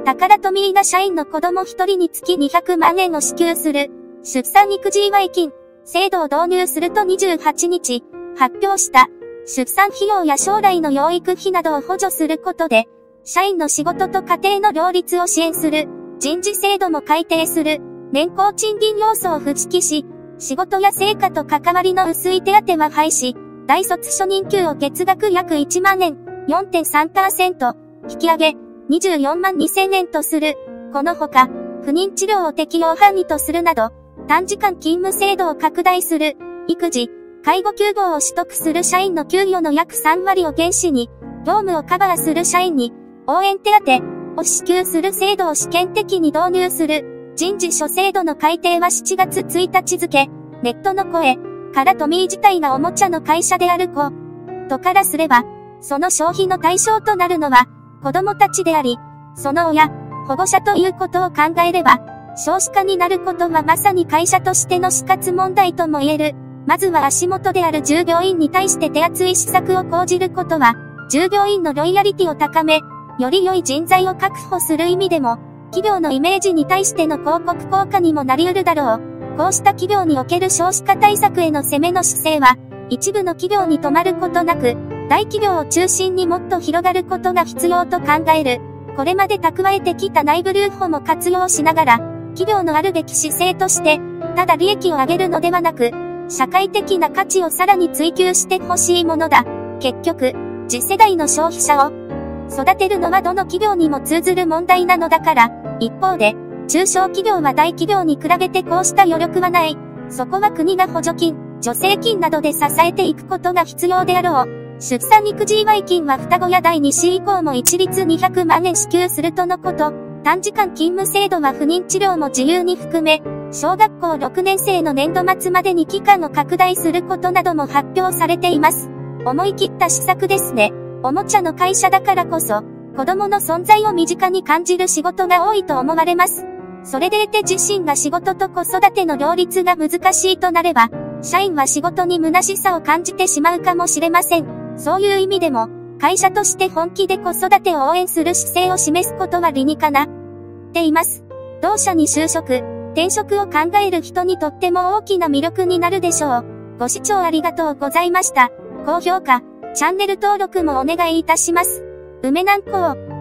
宝トミーが社員の子供1人につき200万円を支給する、出産育児祝い金、制度を導入すると28日、発表した、出産費用や将来の養育費などを補助することで、社員の仕事と家庭の両立を支援する、人事制度も改定する、年功賃金要素を不揮し、仕事や成果と関わりの薄い手当は廃止、大卒初任給を月額約1万円、4.3%、引き上げ、24万2000円とする。このほか、不妊治療を適用範囲とするなど、短時間勤務制度を拡大する。育児、介護休業を取得する社員の給与の約3割を原資に、業務をカバーする社員に、応援手当を支給する制度を試験的に導入する。人事諸制度の改定は7月1日付。ネットの声からトミー自体がおもちゃの会社であることからすれば、その消費の対象となるのは、子供たちであり、その親、保護者ということを考えれば、少子化になることはまさに会社としての死活問題とも言える。まずは足元である従業員に対して手厚い施策を講じることは、従業員のロイヤリティを高め、より良い人材を確保する意味でも、企業のイメージに対しての広告効果にもなり得るだろう。こうした企業における少子化対策への攻めの姿勢は、一部の企業に止まることなく、大企業を中心にもっと広がることが必要と考える。これまで蓄えてきた内部留保も活用しながら、企業のあるべき姿勢として、ただ利益を上げるのではなく、社会的な価値をさらに追求してほしいものだ。結局、次世代の消費者を育てるのはどの企業にも通ずる問題なのだから、一方で、中小企業は大企業に比べてこうした余力はない。そこは国が補助金、助成金などで支えていくことが必要であろう。出産育児祝い金は双子や第2子以降も一律200万円支給するとのこと。短時間勤務制度は不妊治療も自由に含め、小学校6年生の年度末までに期間を拡大することなども発表されています。思い切った施策ですね。おもちゃの会社だからこそ、子供の存在を身近に感じる仕事が多いと思われます。それでいて自身が仕事と子育ての両立が難しいとなれば、社員は仕事に虚しさを感じてしまうかもしれません。そういう意味でも、会社として本気で子育てを応援する姿勢を示すことは理にかなっています。同社に就職、転職を考える人にとっても大きな魅力になるでしょう。ご視聴ありがとうございました。高評価、チャンネル登録もお願いいたします。梅南高